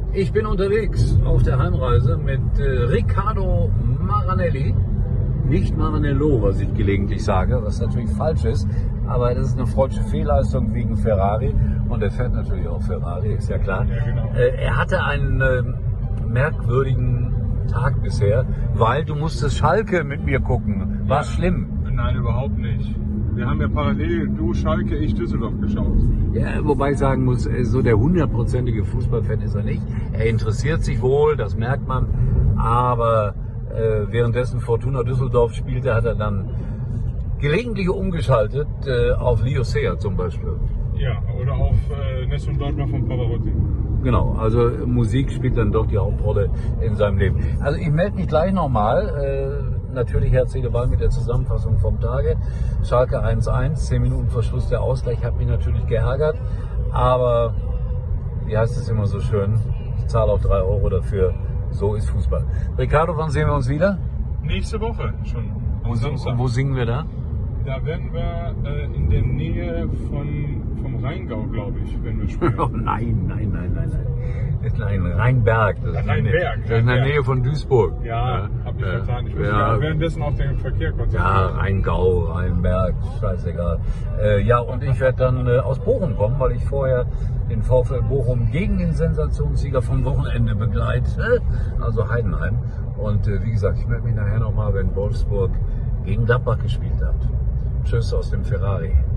Ich bin unterwegs auf der Heimreise mit Riccardo Maranelli. Nicht Maranello, was ich gelegentlich sage, was natürlich falsch ist. Aber das ist eine freudsche Fehlleistung wegen Ferrari. Und er fährt natürlich auch Ferrari, ist ja klar. Ja, genau. Er hatte einen merkwürdigen Tag bisher, weil du musstest Schalke mit mir gucken. War schlimm? Nein, überhaupt nicht. Wir haben ja parallel, du Schalke, ich Düsseldorf geschaut. Ja, wobei ich sagen muss, so der hundertprozentige Fußballfan ist er nicht. Er interessiert sich wohl, das merkt man. Aber währenddessen Fortuna Düsseldorf spielte, hat er dann gelegentlich umgeschaltet auf Liocea zum Beispiel. Ja, oder auf Nessun Dorma von Pavarotti. Genau, also Musik spielt dann doch die Hauptrolle in seinem Leben. Also ich melde mich gleich nochmal. Natürlich Herz, Seele, Ball mit der Zusammenfassung vom Tage. Schalke 1-1, 10 Minuten vor Schluss der Ausgleich, hat mich natürlich geärgert. Aber, wie heißt es immer so schön, ich zahle auch 3 Euro dafür. So ist Fußball. Riccardo, wann sehen wir uns wieder? Nächste Woche schon. Wo singen wir da? Da werden wir in der Nähe vom Rheingau, glaube ich, wenn wir spielen. Oh nein. Nein, Rheinberg. Das ist in der Nähe von Duisburg. Ja, hab ich vertan. Ich muss währenddessen auch den Verkehr konzentrieren. Ja, Rheingau, Rheinberg, scheißegal. Ja, und ich werde dann aus Bochum kommen, weil ich vorher den VfL Bochum gegen den Sensationssieger vom Wochenende begleite, also Heidenheim. Und wie gesagt, ich melde mich nachher nochmal, wenn Wolfsburg gegen Gladbach gespielt hat. Tschüss aus dem Ferrari.